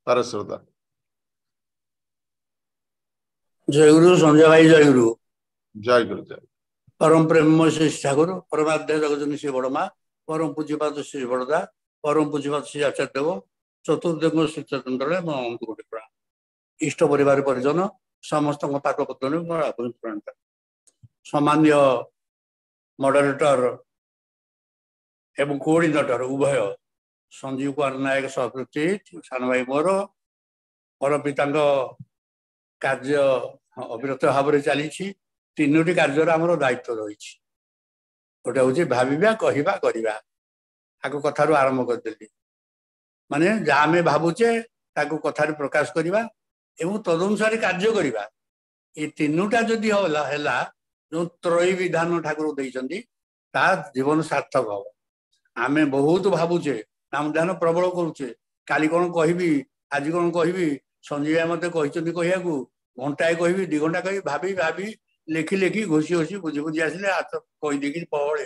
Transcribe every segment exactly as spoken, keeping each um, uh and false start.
परश्रद्धा जय गुरु संजय भाई जय गुरु जय गुरु जय परम प्रेम श्री ठाकुर परमाध्याय जगजन श्री बड़मा परम पूज्यपाद श्री बड़दा परम पूज्यपाद श्री आचार्य देव चतुर्देव श्री चतुर्थ गोटे प्राण इष्ट परिवार परिजन समस्त पाद पद्म प्राण सामान्य मॉडरेटर एवं कोऑर्डिनेटर उभय संजीव कुमार नायक सहकृति सान भाई मोर मोर पिता कार्य अविरत भाव में चली तीनो कार्य आमर दायित्व रही गोटे हूँ भाविबा कहवा करवा आग कथार आरंभ करदेली माने जहाँ आम भावुचे कथार प्रकाश करवा एवं तदनुसार कार्य करवा ये तीनोटा जदि है जो त्रयी विधान ठाकुर देते जीवन सार्थक हम आम बहुत भावुचे नाम ध्यान प्रबल करुचे काली कौन कहबी आज कौन कहबी संजय मत कहते कहू घंटाए कहबी दि घंटा कह भाभी भाभी लेखि लेखि घोषी घोषी बुझी बुझी आसिले हाथ कहीदे पहले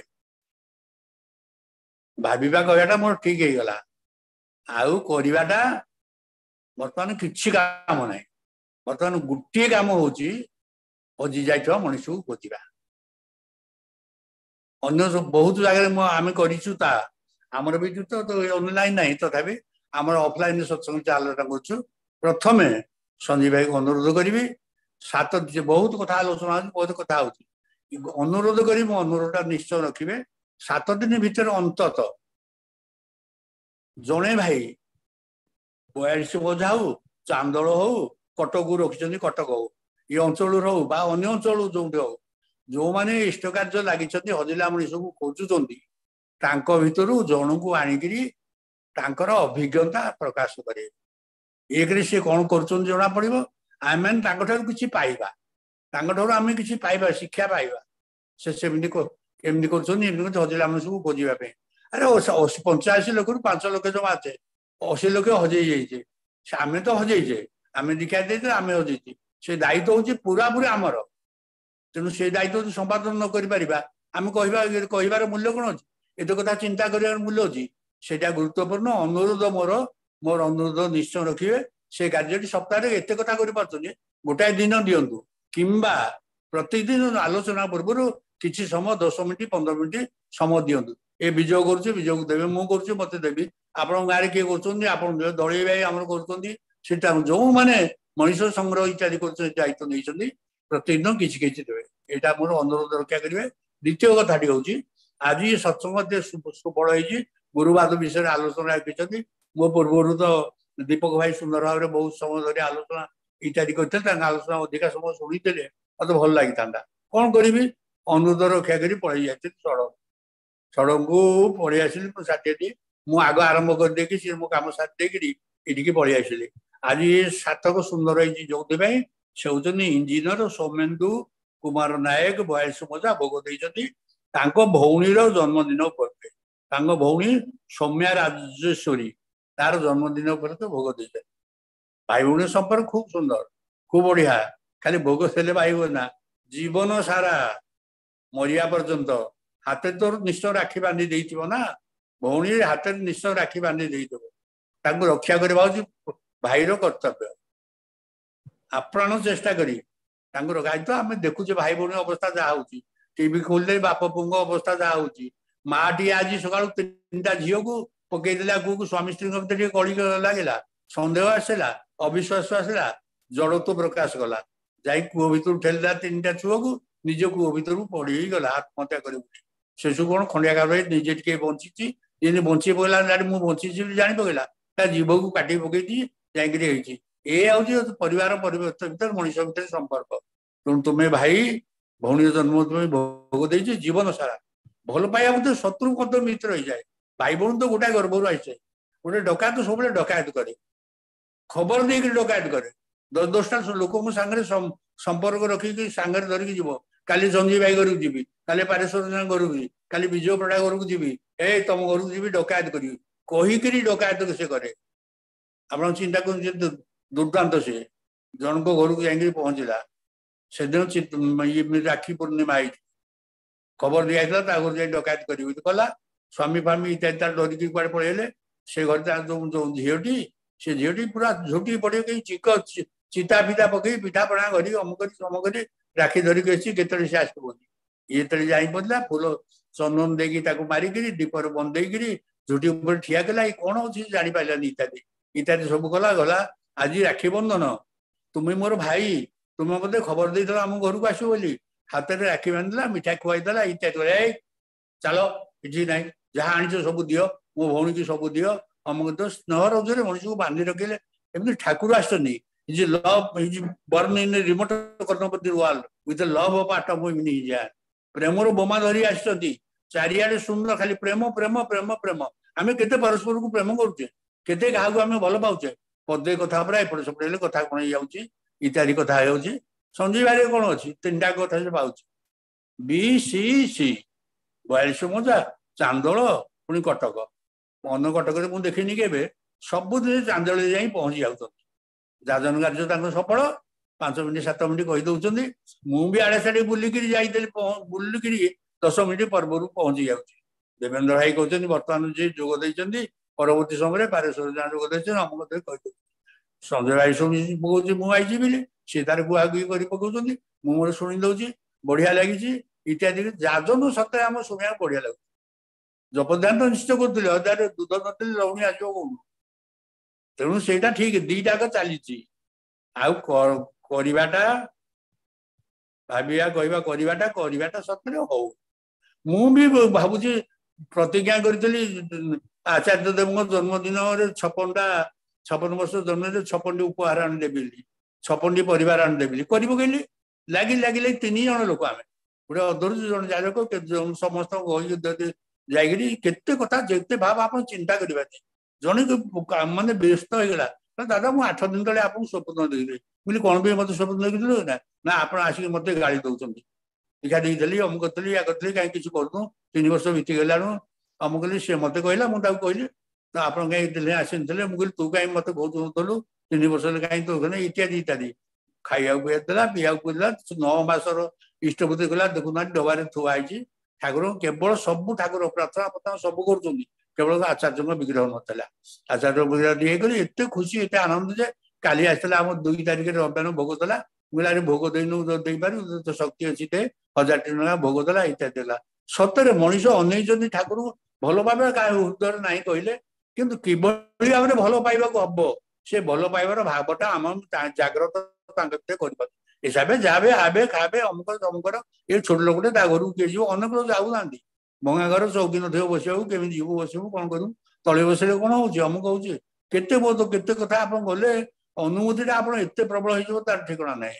भाविबा कहवाटा मोर ठीक है गला आउ करवाटा बर्तमान किसी काम ना बर्तमान गोटे काम हूँ हजि जा मनीष को खोजा अन्य बहुत जगह आम करमर भी तो ऑनलाइन ना तथापि आमर ऑफलाइन सत्संग आलोचना कर प्रथम संजय भाई को अनुरोध करी सात बहुत कथा आलोचना बहुत कथा अनुरोध करी अनुरोध निश्चय रखिए सात दिन भितर अंतत जड़े भाई बयालीस बजा हो चांदोल हो कटक रखिंट कटक हो ये अंचल हो अन्य अंचल जो हो जो मैंने इष्ट कार्य लगी हजिला मनीष को खोजुंट भर जन को आणिकी अभिज्ञता प्रकाश करे एक सी कौन कर जना पड़ आम मैंने किसी पाइबा आम किसी पाइबा शिक्षा पाइबा से सेमती एमती कर हजिला मनीष को खोजापी अरे पंचाशी लक्ष रु पांच लक्ष जमा आचे अशी लक्ष हजई जाइए आम तो हजईचे आम दीक्षा दे आम हजईचे से दायित्व हूँ पूरा पूरी आमर तेणु से दायित्व संपादन न करें कह मूल्य कौन अच्छी एत कथा चिंता कर मूल्य अच्छी से गुरुत्वपूर्ण अनुरोध मोर मोर अनुरोध निश्चय रखिए से कार्य सप्ताह एत कथा कर गोटाए दिन दिंतु किंबा प्रतिदिन आलोचना पूर्व किसी समय दस मिनिट पंद्रह मिनिट समय दिंतु ए विजय करुचे विजय को देवे मुझे करुचे मत देवी आपण गाँव किए कर दलई भाई आम कर जो मैंने मनीष संग्रह इत्यादि कर दायित्व नहीं प्रतिदिन किसी किसी देवे यहाँ मोर अनुरोध रक्षा करेंगे द्वितीय कथाटी हूँ आज ये सत्संग सुफल हो गुरुवाद विषय आलोचना रखी मो पूर्व तो दीपक भाई सुंदर भाव में बहुत समय धरी आलोचना इत्यादि करते आलोचना अधिका समय शुणी मत भल लगी था कौन करी अनुरोध रक्षा कर पलि जाती सड़क सड़क को पलि आसली षाठी मु आग आरंभ कर देकी सी मो कम सारी देकी पलि आसली आज ये सार्थक सुंदर हो जो से हूँ इंजीनियर सौमेन्दु कुमार नायक बयालीस मजा भोग देती भौणीर जन्मदिन उपलक्षे भौणी सौम्या राजेश्वरी तार जन्मदिन पर तो भोग दे भाई भौणी संपर्क खूब सुंदर खूब बढ़िया खाली भोग से भाई ना जीवन सारा मरिया पर्यंत हाथ तो निश्चय राखी बांधी देना ना भौणी हाथ निश्चय राखी बांधी देव रक्षा करवा भाईर कर्तव्य आप्राण चेष्टा करी दायित्व आम देखुचे भाई भौणी अवस्था जहाँ हूँ टीवी खोलते बाप पुंग अवस्था जहाँ हूँ माँ टी आज सका तीन झील को पकईदेला कू स्वामी स्त्री भर कली लगे सन्देह आसला अविश्वास आसला जड़त्व प्रकाश कला जा कूह भर ठेला तीन टा छुआ को निज कूह भर पड़ी गला आत्महत्या कर शेषु कौन खंडिया निजे टे बंची बंची पकड़ा मुझे बंची जाणी पकड़ा जीव को काटी पकई जाकि ये हूँ परिवार परिवर्तन भर मनीष भर संपर्क तेणु तुम्हें भाई भौणी जन्म तुम्हें भोग दे जीवन सारा भल पाइबा मतलब शत्रु मत मित्र हो जाए भाई भौणी तो गोटाए गर्भर आसे गोटे डकायत सब डकायत करे खबर देकर डकायत करे दस दसटा लोक सांगे संपर्क रखिकी सांगे धरिकी जीव काली संजीव भाई घर को जी काली पारेश्वर घर को काली विजय पड़ा घर को जी ए तुम घर को जी डकायत करी कहीकि डकायत से करे आप चिंता कर दुर्दांत से जन को घर को जाकि पहुंचला से दिन राखी पूर्णिमा आई खबर दिया घर जा डकायत कला स्वामी फामी इत्यादि डरिकी कड़े पड़े से घर जो झीटी से झीटी पूरा झुटी पड़े कहीं चिक चिता फिता पकई पिठा पଣା करी अमुक करी सम करी राखी धरिक अच्छी केतरे से आसबनी ये तले जाई पड़ला फूल चंदन देकी ताको मारिकी दीपर बंदेकरी झुटी ऊपर ठिया कला कौन अच्छी जानी पारानी इत्यादि इत्यादि सब कला गला आज राखी बंधन तुम्हें मोर भाई तुम्हें मत खबर दे आम घर को आसो बोली हाथ में राखी बांधला मिठा खुआईदेला इत्यादि चलो कि ना जहाँ आनी सब दियो मो भौणी की सब दियो अमुक तो स्नेह रजरे मनुष्य को बांधि रखिले एमती ठाकुर आसनी लव बर्न इन रिमोट कर्णपति वर्ल्ड विथ लव ऑफ आटम प्रेमर बोमा धरी आसती चारिआडे सुंदर खाली प्रेम प्रेम प्रेम प्रेम आम केते परस्पर को प्रेम करुचे केते क्या आम भल पाचे पदे कथा पर एपट सेपटे कथा कण जाऊँगी इत्यादि कथा हो संजय बारे कौन अच्छी तीन टा कथा से पाँच बी सी सी बयालीस मजा चांदोल पुणी कटक अन्न कटक मुझे देखनी के सबुदिन चांदोल जा पहुंची जाऊँ जाजन कार्य सफल पांच मिनिट सात मिनिट कहीदे मुझे आड़े साड़े बुलिक जाइली बुलिक दस मिनिट पर्वर पहुंची जाऊँगी देवेंद्र भाई कहते बर्तमान जी जोगद परवर्ती समय पारेश्वर जहाँ जोगद अमुक कहीदे संजय भाई शुणी पकाऊँ मुझे बोली सी तार गुआगुई कर पकाउं मुझे शुणी दौर बढ़िया लगी इत्यादि जाजन सतरे आम शुणा बढ़िया लगे जपदान तो निश्चय करुले हजार दूध नी लवणी आसो कौन तेणु से ठीक दीटाक चली आवाटा भाविया कहवा करवाटा करवाटा सतरे हो मुझे भावुची प्रतिज्ञा करी आचार्य देव जन्मदिन छपनटा छपन वर्ष जन्म छपन उपहार आनीदेवी छपन परिवार आनीदेवी कर पकली लगे लगे तीन जन लोक आम गोटे अधर जन जाक समस्त जाकि केते कथा जिते भाव आप चिंता करवा जन मानने व्यस्त होगा दादा मुझे आठ दिन तले आपको स्वप्न देखी बोली कौन भी मत स्वप्न देखी ना ना आप आसिक मत गाड़ी दौरान टीका देली अमुक करी या करी कहीं किसी करूँ तीन वर्ष बीती गला अमुक कहली सी मत कहला मुझे कहली तो आप कहीं आसी मुझे तू कहीं मत कहलु तीन वर्ष कहीं तो इत्यादि इत्यादि खाया पीला पीया पीला नौ मसर इष्टपति गला देखुना डबारे थुआई ठाकुर केवल सब ठाकुर प्रार्थना प्रार्थना सब कर केवल आचार्य विग्रह नाला आचार्य विग्रह दिए एत खुशी एत आनंद जे काली आसला आम दुई तारिख रविवार भोग देला मुझे भोग देनु पारू तो शक्ति अच्छी थे हजार टा भोग देला इत्यादि सतरे मनीष अनेक ठाकुर भल पाइबा क्या हृदय ना कहले किंतु किभली भाव में भल पाइबा हम से भल पाइबार भावटा आम जाग्रत कर हिसाब से जाबे आबे खाबे अमुक तमुकर ये छोट लोकटे घर को किए जीव अनेक लोग जाऊना भंगा घर चौकी न बस केमी जीव बस कौन करूँ तले बस कौन होमुक हो केते बहुत केते कथा आप गले अनुभूति आप प्रबल हो तार ठिकना ना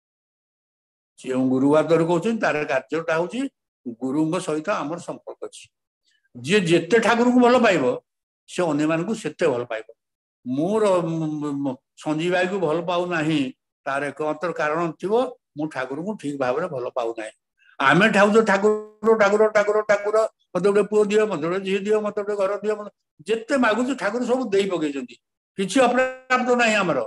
जो गुरुवादर कहते तार कार्यटा हूँ गुरु सहित आम संपर्क अच्छी जी जिते ठाकुर को भल पाइब से अन्य मानक सेते भल पाइब मोर संजीव भाई को भल पाऊना तार एकमात्र कारण थी मु ठाकुर को ठीक भाव में भल पाऊना आम ठाऊ ठाकुर ठाकुर ठाकुर ठाकुर मत गोटे पुओ दियो मत गोटे झी दियो मत गोटे घर दियो जिते मागुच ठाकुर सब दे पकई किसी अप्राप्त ना आमर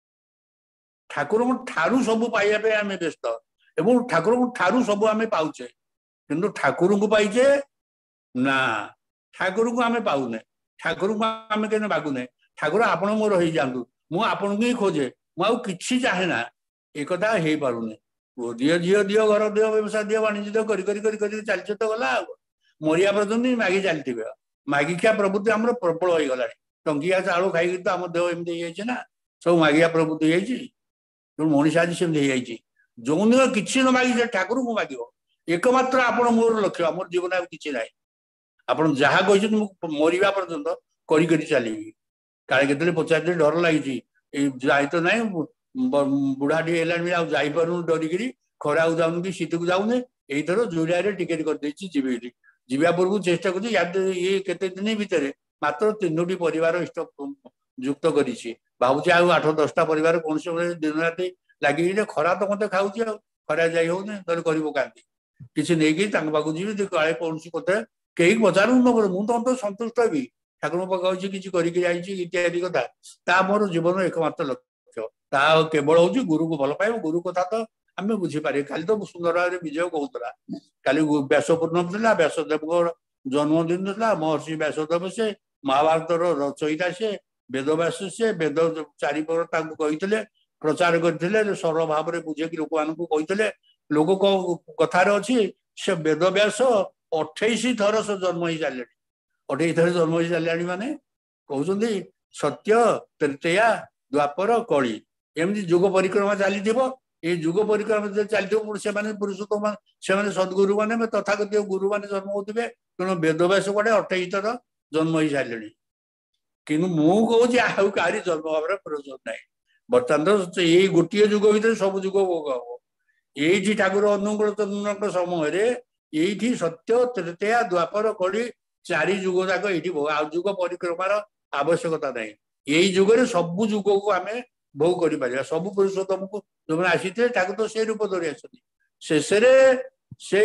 ठाकुर ठारू सब पाइबा आम व्यस्त एवं ठाकुर ठारू सब आम पाचे किंतु ठाकुर को पाइचे ना ठाकुर को आम पाऊने ठाकुर को आम कहीं मागुने ठाकुर आपण मोर हो जातु मुझे आपन को ही खोजे मुझे कि चाहे ना एक हो पारे पुओ दियो झील दियो घर दियो व्यवसाय दियो वाणिज्य दियो करी करी करी करी चलते तो गला मरिया पर्यटन मागी चलती मागिखिया प्रवृत्ति आम प्रबल हो गला टंकिया चाउल खाई तो आम देह एमती ना सब मागिया प्रवृत्ति हो मनीष आज सेमती जो दिन किसी न मागी ठाकुर को माग एकमात्र आपण मोर लक्ष्य मोर जीवन किसी ना आप जहाँ कही मरवा पर्यटन करी करी चली काले के पचार डर लगी जाई तो ना बुढ़ा टी है जापरू डरिकी खरा को जाऊन कि शीत को जाऊने यही जुड़िया टिकेट कर जी जीवा पूर्व चेष्टा कर ये केते दिन भितर मात्र तीनो परिवार इष्ट युक्त करी भावुँ आठ दसटा परिवार कौन से दिन राति लगे खरा तो मत खाऊँ खरा जाइ हो कर पकाती किसी नहीं पाक जी काले कौन कथा कहीं पचारू न मुझे सन्तुष्ट भी ठाकुर पकाऊ किसी करके कथा ता मोर जीवन एकमात्र लक्ष्य ता केवल हूँ गुरु को भल पाइब गुरु कथा तो आम बुझीपारे खाली तो सुंदर भाव विजय कहला काली व्यास पूर्णम था व्यासदेव जन्मदिन था महर्षि व्यासदेव से महाभारत रचयिता से वेदव्यास से वेद चारिपर कही प्रचार करते सरल भाव में बुझेक लोक मान कहते लोक कथार अच्छी से वेदव्यास अठाईस थर से जन्म ही चले अठाईस थर जन्म ही चले माने कहते सत्य त्रेतया द्वापर कली एमती जुग परिक्रमा चली ये जुग परिक्रमा चलती से पुरुषोत्तम से सद्गुरु मैंने तथाकथित गुरु मैंने जन्म होते तेणु वेदव्यास कड़े अठाईस थर जन्म ही सारे कि मुझे आउ कहारी जन्म भाव प्रयोजन ना बर्तमान तो यही गोटे जुग भर सब जुग भोग हम ये ठाकुर अनुकूल चंद्र समय ये सत्य त्रेतया द्वापर कड़ी चारि जुग जाक ये भोग आ जुग परिक्रमार आवश्यकता ना यही जुगरे सबु जुग को आम भोग कर सब पुरुषोत्तम को जो मैंने आसी थे तो से रूप धरी शेष से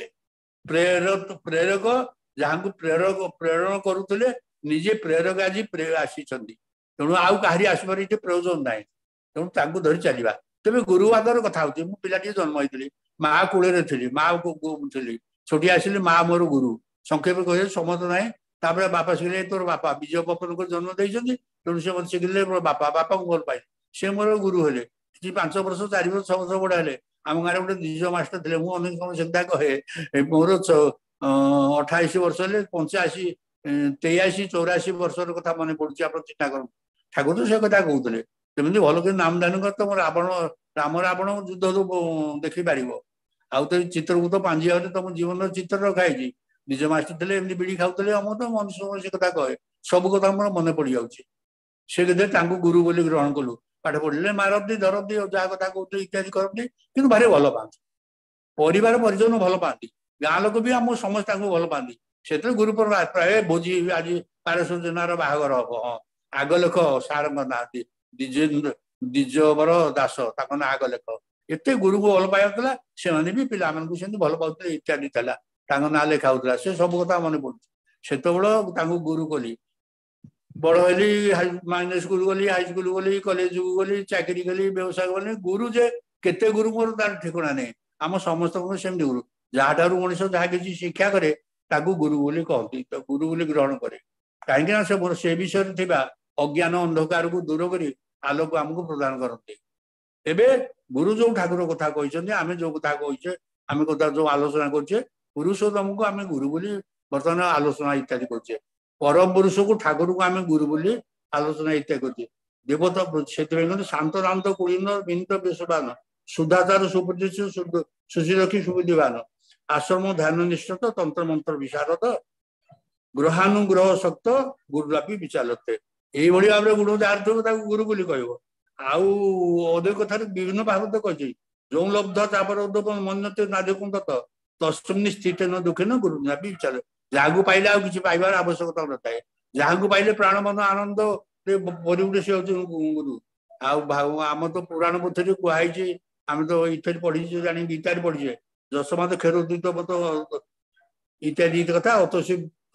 प्रेरक प्रेरक जहाँ को प्रेरक प्रेरण करुले निजे प्रेरक आज आसी तेणु आउ कहारी आसबार ये प्रयोजन ना तेणु धरी चलवा तेज गुरुवादर कथा हूँ मु पिलाटी जन्म होती माँ कूल थी माँ थी छोटी आसिली माँ मोर गुरु संक्षेप कहे समत ना तापर बापा शिखे तोर बापा विजय पपन को जन्म देते तेणु से मत शिखे मोर बापा बापा को भल पाए सी मोर गुरु हेले पांच वर्ष चार वर्ष छह वर्ष बड़ा हेले आम गाँव गोटे निज मास्टर थे मुझे समय सीधा कहे मोर अठाईस वर्ष हेले पंचाशी तेयाशी चौराशी वर्ष कथा मन पड़े आप चिंता कर ठाकुर तो से कथा कहते तेमती भल कि नाम दान कर तुम रावण राम रावण युद्ध देखी पार आउ तो चित्रकूट पांजिया तुम जीवन चित्र रखाई निज मास्टर थे एमती बीड़ी खाऊे हम तो मनुष्य से कथा कहे सब कथा मोर मन पड़ जाऊँगी से कहते गुरु बोली ग्रहण कलु पाठ पढ़े मारती धरती जहाँ कथा कहते इत्यादि करती कि भारी भल पाती परिवार परिजन भल पाती गाँ लोक भी आम समस्त भल पाती से गुरु प्राय भोजी आज पारस जेनार बाहागर हम हाँ आग लेख सार ना द्विजेन्द्र द्विजवर दास ताक ना आग लेख एत गुरु को भल पाइला से भी पिला भल पाते इत्यादि था ना लेखा होता से सब कथा मन पड़ू से गुरु कली बड़ हेली माइनस स्कूल गली हाई स्कूल गली कॉलेज को गली चाकरी कली व्यवसाय गली गुरु जे केते गुरु मोर तार ठिकाना नहीं आम समस्त सेमती गुरु जहाँ मनुष्य जहाँ किसी शिक्षा करे ताकू गुरु बोली कहती तो गुरु बोली ग्रहण करे कहीं से से विषय थी अज्ञान अंधकार को दूर कर आलोक आमको प्रदान करते एबे गुरु जो ठाकुर कथा कहते आम जो कथा कहे आम कथा जो आलोचना करछे पुरुषोत्तम को आम गुरु बोली बर्तमान आलोचना इत्यादि करछे परम पुरुष को ठाकुर को आम गुरु बोली आलोचना इत्यादि करछे देवता से शांत दांत कुलीन विनीत बेशवान शुद्धाचार सुप्रतिष्ठ सुशीलक्षी सुबुद्धिवान आश्रम ध्यान निष्ठत तंत्र मंत्र विशारद ग्रहानुग्रह शक्त गुरुरापी विचारते यही भाव में गुरु जार थे गुरु बोली कह आधे कथ विभिन्न भाव तो कही जो लब्ध चापर मनते नादिक तस्मिन स्थित न दुखे न गुरुरापी विचार जहाँ को पाइले आउ किसी पाइबार आवश्यकता न थाए जहाँ को पाइले प्राण मन आनंद परिवेश से गुरु आम तो पुराण पोथी कहुई आम तो इत्यादि पढ़ी जानी गीतार पढ़ीचे जसमात खेरोदित इत्यादि कथा अतसी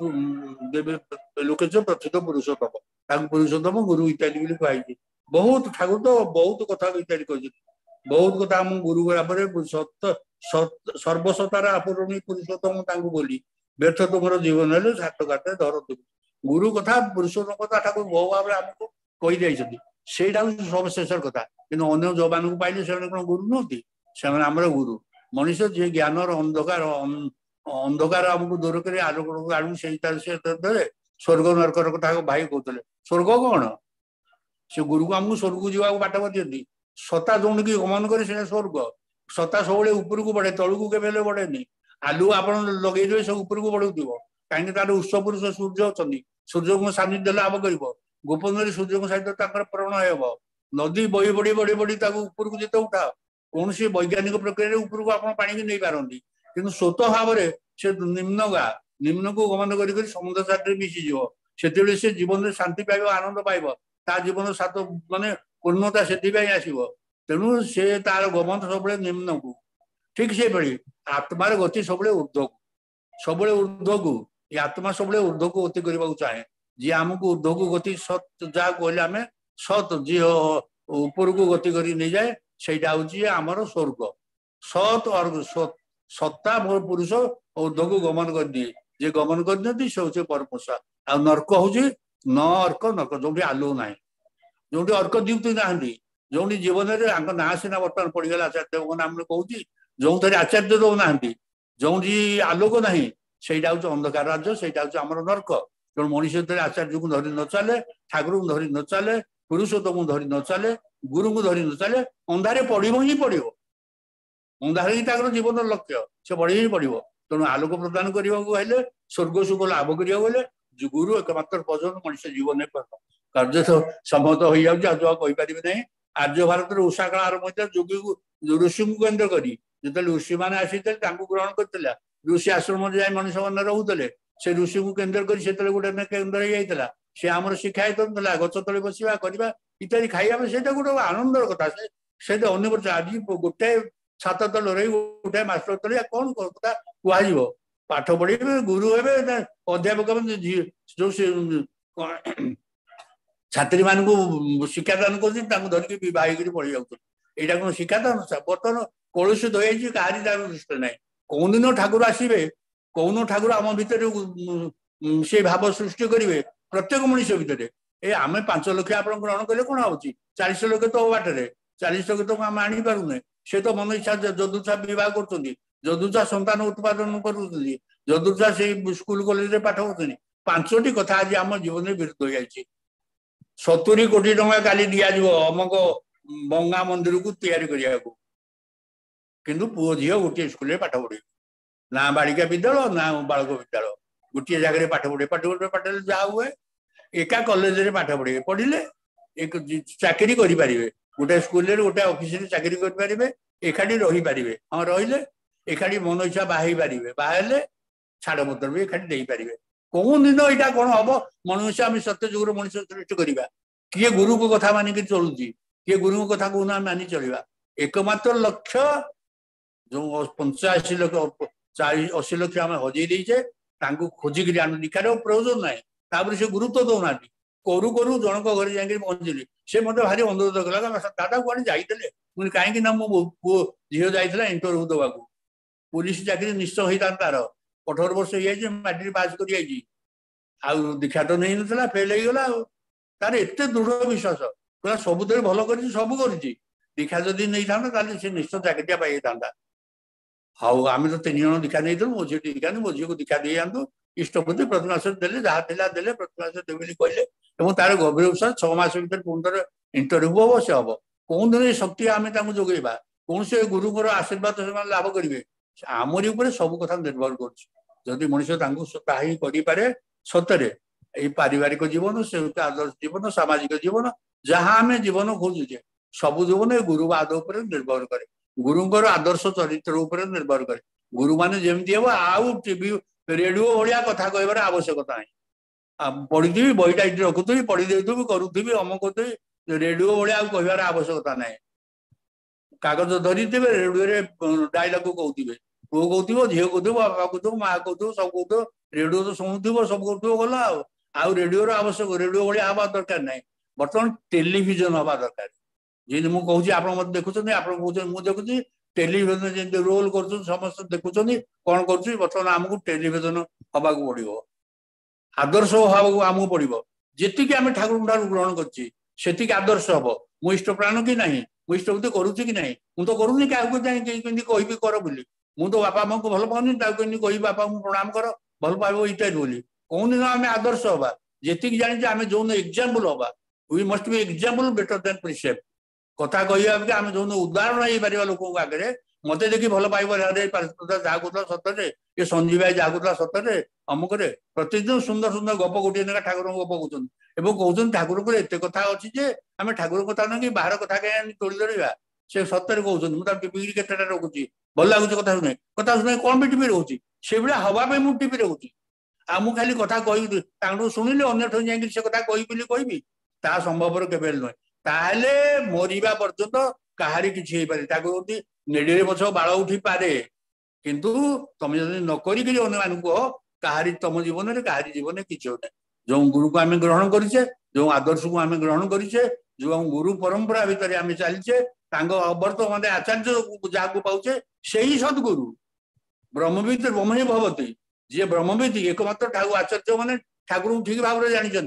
लोके प्रथित पुरुषोत्तम पुरुषोत्तम गुरु इत्यादि बोली कहुई बहुत ठाकुर तो बहुत कथा इत्यादि कही बहुत कथा आम गुरु भाव सत सर्वसतार आपूरणी पुरुषोत्तम बोली व्यर्थ तुम जीवन है सात धर गुरु कथा पुरुषोत्तम कथा ठाकुर बहु भाव आमको कही जाइए सेटा सब शेष कथा कि अन्य जो मान को पाइले से गुरु नुहति से गुरु मनुष्य जी ज्ञान अंधकार अंधकार आमको दूर कर आलोक आड़ू से स्वर्ग नरकर कथा भाई कहते स्वर्ग कौन से गुरु को आमको स्वर्ग को जावाक बाट दिखती सत्ता जो कि गमन करे स्वर्ग सत्ता सब ऊपर को बढ़े तलू के बढ़ेनि आलू आप लगे सब ऊपर को बढ़ुव कहीं तार उत्स पुरुष सूर्य अच्छा सूर्य को सानिध्य लाभ कर गोपन सूर्य को सहित प्रणय हम नदी बही बढ़ी बढ़ी बढ़ी ऊपर को जिते उठा कौन सी वैज्ञानिक प्रक्रिया ऊपर को आप पानी नहीं पारती कि स्वत भाव से निम्न गा निम्न को गमन कर समुद्र साथ मिशीज से से जीवन में शांति पाइब आनंद पाइब ता जीवन सात मानने पूर्णता से आसो तेणु से तार गमन सब निम्न को ठीक से भाई आत्मार गति सब ऊर्ध्व को सब ऊर्ध्व को ये आत्मा सब ऊर्ध्व को गति करने चाहे जी आमको ऊर्ध्व को गति सत जहाँ कहले आम सत जी ऊपर को गति कर नहीं जाए सहीटा हूँ आमर स्वर्ग सत और सत्ता मोर पुरुष ऊर्ध्व को गमन कर दिए जे गमन कर दिखती से हूँ परपुरुष आ नर्क हूँ न अर्क नर्क जो आलो ना जो अर्क दीप्ति ना जो जीवन में ना सीना बर्तमान पड़गला आचार्य देव नाम कहूँ जो थे आचार्य दौना जो आलोक ना से अंधकार राज्य से आम नर्क तेणु मनुष्य आचार्य को धरी न चले ठाकुर को धरी न चले पुरुषोत्तम को धरी न चले गुरु को धरी न चले अंधारे पड़ो ही पड़ो अंधार ही जीवन लक्ष्य से बढ़ी ही पड़ो तेणु आलोक प्रदान करने स्वर्ग सुख लाभ करने गुरु एकमात्र पर्यटन मनुष्य जीवन में कार्य सम्मत हो जापारे ना आर्य भारत उषा काल जोगी को ऋषि को केन्द्र कर ऋषि मैंने आसी ग्रहण करते ऋषि आश्रम जाए मनुष्य मैंने रोते से ऋषि को केन्द्र कर गोटे केन्द्र हो जाता सी आम शिक्षायत गच तले बसवा करवा इत्यादि खाଇବା से गोटे आनंदर कथा से अन्य वर्ष आज गोटे छात तल रही गोटे मास्टर तले कौन कथा कह पाठ पढ़े गुरु हे अध्यापक जो छात्री मान शिक्षादान कर धरिकी बह पढ़ी जाऊँ कौन शिक्षादान बर्तमान कलुषित हो जाए कहारी तार दृष्टि ना कौ दिन ठाकुर आसवे कौन ठाकुर आम भितर से भाव सृष्टि करेंगे प्रत्येक मनुष्य भितर ए आम पांच लक्ष आप ग्रहण कले कौन होची चालीस लक्ष तो बाटे चालीस लक्ष तो आम आनी पारुने से तो मन इच्छा जदुच्छा बह कर जदुच्छा संतान उत्पादन करुच्छा से स्कूल कॉलेज पाठ पढ़ुं पांचटी कथा आज आम जीवन में विरुद्ध हो जाए सतुरी कोटी टंका काली दि अमक बंगा मंदिर को तैयारी करने किंतु पुओ झी गोटे स्कूल पाठ पढ़े ना बालिका विद्यालय ना बालक विद्यालय गोटे जगह पाठ पढ़े पाठ पढ़े पाठ जहाँ हुए एका कॉलेज रे पाठ पढ़े पढ़ले एक चाकरी करें गोटे स्कूल गोटे ऑफिस चाकरी करें एकाठी रही पारे हाँ रही एकाठी मन इच्छा बाहर पारे बाहर छाड़ पत्र भी एकाठी दे पारे कौन दिन यहाँ कौन हम मनुष्य आम सत्य जुगर मनुष्य सृष्टि करवा किए गुरु को कथा मानिक चलुची किए गुरु को कथा कहना मानि चलवा एकमात्र लक्ष्य जो पंचाशी लक्ष चालीस अशी लक्ष आम हजे देचे खोजिक आम दीक्षार प्रयोजन ना तापर से गुरुत्व दौना करू करू जनक घर जाकि पहुंचली से मत भारी अनुरोध कला दादा कौन जाइए मुझे कहीं मो पु झील जाइला इंटरव्यू देवा पुलिस चाकरी निश्चय होता तार अठर वर्ष हो मैट्रिक पास कर दीक्षा तो नहीं ना फेल हो गला तार एत दृढ़ विश्वास कहला सब भल कर सब कर दीक्षा जदि नहीं था सी निश्चय चाकरिया पाई था हाँ आम तो तीन जन दीक्षा नहीं मो झी दीक्षा नहीं मो झी को दीक्षा दे जातु इष्टपति प्रतिमास देले जहाँ थिला देले प्रतिमास देवे कहले तार गभीर विश्वास छमास भर पुनः इंटरव्यू हम से हम कौन दिन शक्ति आम जोगेबा कौन से गुरुवर आशीर्वाद से लाभ करेंगे आमरी उपर सब कथा निर्भर कर मनुष्य करे सतरे ये पारिवारिक जीवन से आदर्श जीवन सामाजिक जीवन जहाँ आम जीवन खोजुचे सब जीवन गुरु आद उपर निर्भर करे गुरुंर आदर्श चरित्र उपर निर्भर करे गुरु मैंने जमी हम आउ टीवी रेडियो भाया कथा कहबार आवश्यकता नहीं पढ़ी बहीटा ये रखुथी पढ़ी देथी करुथी अमुक रेडियो भाया कहबार आवश्यकता ना कागज धरी थे रेडियो डायलॉग कहते पुओ कहते झील कहते बापा कहते माँ कहते सब कहते रेडियो तो शुणुव सब कर गला आउ रेडियो आवश्यक रेडियो भाया हवा दरकार ना बर्तमान टेलीविजन हवा दरकार जी मुझे कहूँ आप मत देखुं आप मुझे देखुची टेलीविजन जमी रोल कर समस्त देखुं कौन कर बर्तमान आमको टेलीविजन हवा पड़ो आदर्श हवा आमको पड़ो जी आम ठाकुर ठाकुर ग्रहण कर आदर्श हम मो इष्ट प्राण कि ना मो इष्टपति करुच्ची कि ना मुझे तो करूनी क्या कह कर बोली मुझे तो बापा माँ को भल पाऊनी कह बापा मुझे प्रणाम कर भल पाइब इटा बोली कौन दिन आम आदर्श हवा जी जानी आम जो एक्जाम्पल हवा we must be example better than precept कथा कह आम जो उदाहरण हो पार लोक आगे मत देखिए भल पाइब जहाँ कहला सतरे ये संजीव भाई जहाँ कहला सतरे अमुक प्रतिदिन सुंदर सुंदर गप गोटे ना ठाकुर गप कहते कहते ठाकुर को एत कथा अच्छी जे आम ठाकुर कथा ना कि बाहर कथा कहीं तोड़ी धरवा से सतरे कहते मुझे टीवी केटा रखुची भल लगुच कथा शुणे कथा शुणे कौन भी टीवी रोचे से भाया हवा मुझे टीवी रोचे आ मुझे खाली कथा कह शुणिले अन्य जाकि से कथा कही कहबी ता संभव केवे नुहे ताहले मरिबा पर्यंत कहारी किसी कहते नेड़े पछ बाल उठी पारे किंतु तुम जब नक अन्य कह कहारी तुम जीवन में कहारी जीवन किसी होना जो गुरु को आम ग्रहण करें जो आदर्श को आम ग्रहण करें जो गुरु परंपरा भितर आम चलचे वर्तमान आचार्य जहाँ पाचे से ही सदगुरु ब्रह्मविद ब्रह्म ही भवती जी ब्रह्मविद एकमात्र ठाकुर आचार्य मैंने ठाकुर ठीक भाव में जानते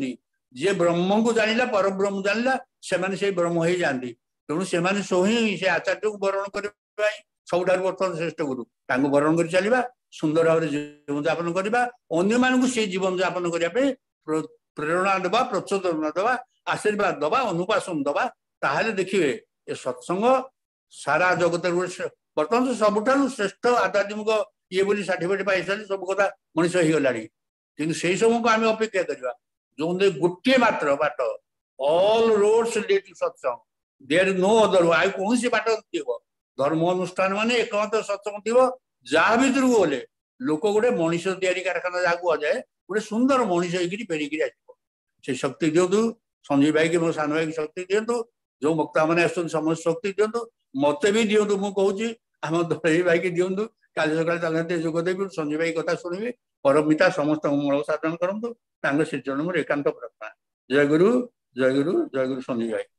जी ब्रह्म को जानिला पर ब्रह्म जानिला से ब्रह्म हो जाती तेणु से ही से आचार्य को वरण कर सबुठ बर्तमान श्रेष्ठ गुरु वरण कर चलवा सुंदर भाव जीवन यापन करवा अन्य से जीवन यापन करने प्रेरणा दबा प्रचोदन दबा आशीर्वाद दबा अनुपासन दबा ताहले देखिए ये सत्संग सारा जगत बर्तमान तो सबुठ श्रेष्ठ आध्यात्मिक ये बोली सर्टिफिकेट पाई सारी सब कथा मनीष हो गला कि से समय को आम अपेक्षा करवा जो गोटे मात्र बाट ऑल रोड्स लीड टू सत्संग देयर नो अदर आई कौन सी बाट थी धर्म अनुष्ठान मान एकमत सत्संग थी जहाँ भर को गले लोक गोटे मनीष तैयारी कारखाना जहाँ को जाए गोटे सुंदर मनीष होकर फेरिकी आसो से शक्ति दिंतु संजीव भाई की मो सान भाई की शक्ति दिंतु जो वक्ता मैंने आस समस्त शक्ति दिंतु मत भी दिंतु मुझे आम दल भाई की दिंतु काली सकाल जोगदेवी संजीव भाई कथा शुणवे परम पिता समस्त मंगल साधन करूँ श्री चरण मोर एकांत प्रार्थना जय गुरु जय गुरु जय गुरु संजीव भाई।